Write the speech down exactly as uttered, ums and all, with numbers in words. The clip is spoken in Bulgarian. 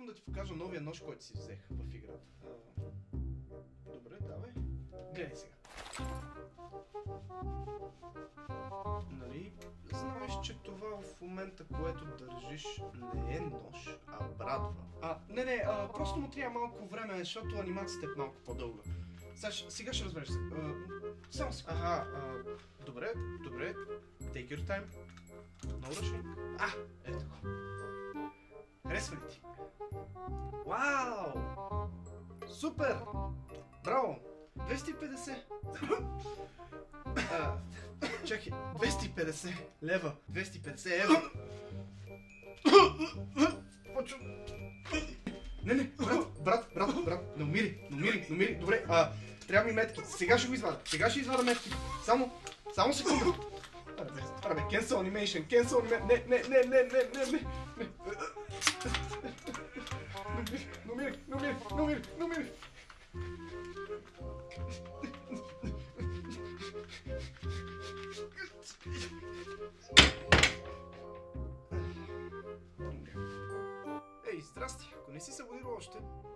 искам да ти покажа новия нож, който си взех в играта. А, добре, давай. Гледай сега. Нали, знаеш, че това в момента, което държиш, не е нож, а брадва. А, не, не, а, просто му трябва малко време, защото анимацията е малко по-дълга. Сега, сега ще разбереш се. А, само си. Аха, а, добре, добре. Take your time. No rushing. А, ето го. Харесва ли ти? Вау! Супер! Браво! двеста и петдесет. А, чакай, двеста и петдесет лева, двеста и петдесет евро. Почу... Не, не, брат, брат, брат, брат, не умири, не умири, не умири. Добре, а, трябва ми метки. Сега ще го извадя, сега ще извадя метки. Само, само секунда. Абе, cancel animation, cancel animation, не, не, не, не, не, не, не. Не умири, не умири, не умири, не умири. Ей, здрасти! Ако не си се водил още,